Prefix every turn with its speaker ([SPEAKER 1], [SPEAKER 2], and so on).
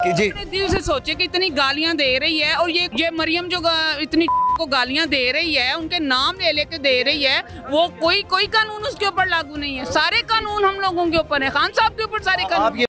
[SPEAKER 1] जी
[SPEAKER 2] अपने दिल से सोचे कि इतनी गालियां दे रही है और ये मरियम जो इतनी को गालियां दे रही है, उनके नाम ले लेके दे रही है, वो कोई कानून उसके ऊपर लागू नहीं है। सारे कानून हम लोगों के ऊपर है, खान साहब के ऊपर सारे कानून।